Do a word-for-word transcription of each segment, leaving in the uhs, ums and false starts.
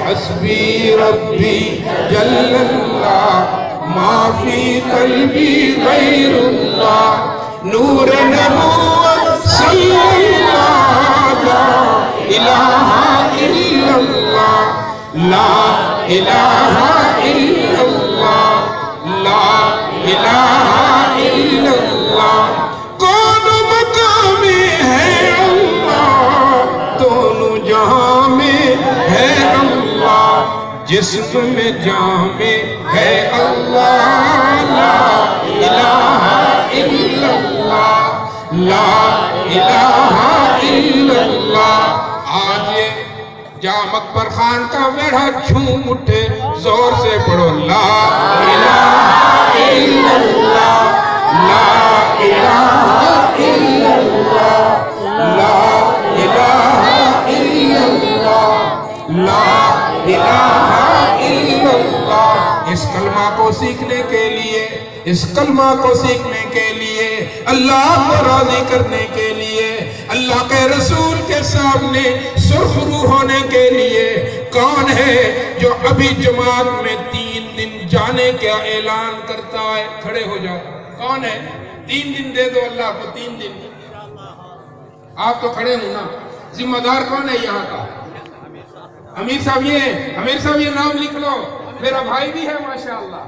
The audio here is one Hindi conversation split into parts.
हस्बी रब्बी जल्लल्लाह माफी कल्बी गैरुल्लाह नूर नबूवत सल्लल्लाह ला इलाहा इल्लल्लाह ला इलाहा इल्लल्लाह ला इलाहा इल्लल्लाह। कौन मकाम में है अल्लाह दोनों जहां में है अल्लाह जिस्म में जान में है अल्लाह ला इलाहा इल्लल्लाह ला इलाहा इल्लल्लाह। आज जा मकबर खान का बेड़ा झूम उठे जोर से पढ़ो ला इलाहा इल्लल्लाह ला इलाहा इल्लल्लाह ला इलाहा इल्लल्लाह ला इलाहा इल्लल्लाह। इस कलमा को सीखने के लिए इस कलमा को सीखने के लिए अल्लाह को राज़ी करने के लिए अल्लाह के रसूल के सामने सुरखरू होने के लिए कौन है जो अभी जमात में तीन दिन जाने का ऐलान करता है? खड़े हो जाओ। कौन है? तीन दिन दे दो अल्लाह को, तीन दिन। आप तो खड़े हो ना। जिम्मेदार कौन है यहाँ का? अमीर साहब ये अमीर साहब ये नाम लिख लो। मेरा भाई भी है माशाअल्लाह।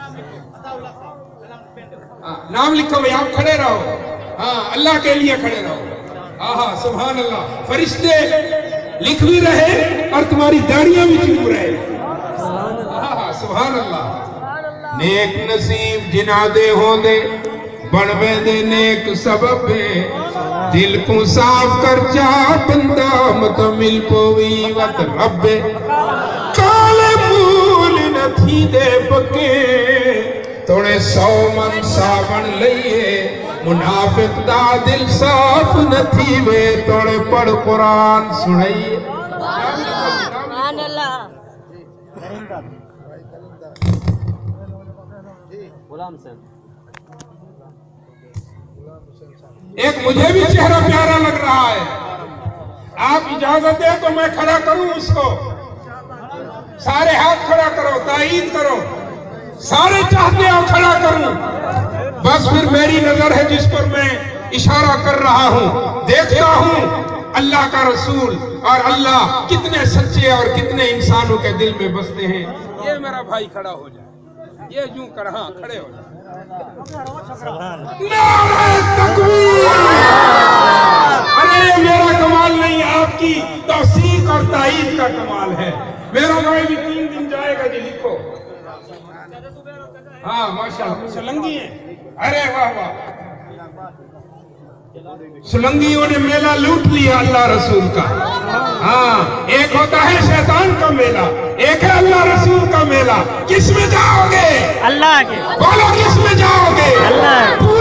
हाँ, नाम लिखो भाई। आप खड़े रहो। हाँ, अल्लाह के लिए खड़े रहो। आहा सुभान अल्लाह। फरिश्ते लिख भी रहे और तुम्हारी दाढ़ियां भी चूम रहे। आहा सुभान अल्लाह। नेक नसीब जिनादे होंदे बनवे दे नेक सबब दिल को साफ कर जा बंदा मत मिल पोवी वत रब्बे काले मूल नथी दे पके तोड़े सौ मन सावन लइए मुनाफिक दा दिल साफ नथी वे तोड़े पढ़ कुरान सुनाइए। सुभान अल्लाह। गुलाम हुसैन एक मुझे भी चेहरा प्यारा लग रहा है। आप इजाजत दे तो मैं खड़ा करूं उसको। सारे हाथ खड़ा करो, ताईद करो। सारे चाहते हो खड़ा करूं। बस फिर मेरी नजर है जिस पर मैं इशारा कर रहा हूं। देखता हूं अल्लाह का रसूल और अल्लाह कितने सच्चे और कितने इंसानों के दिल में बसते हैं। ये मेरा भाई खड़ा हो जाए। ये यूं कर, हाँ खड़े हो जाए। अरे मेरा कमाल नहीं, आपकी तौसीक और ताईद का कमाल है। मेरा भाई भी तीन दिन जाएगा जी। लिखो। हाँ माशाल्लाह। सुलंगी है। अरे वाह वाह। सुलंगियों ने मेला लूट लिया अल्लाह रसूल का। हाँ, एक होता है शैतान का मेला, एक है अल्लाह रसूल का मेला। किस में जाओगे? अल्लाह के। बोलो किस में जाओगे? अल्लाह।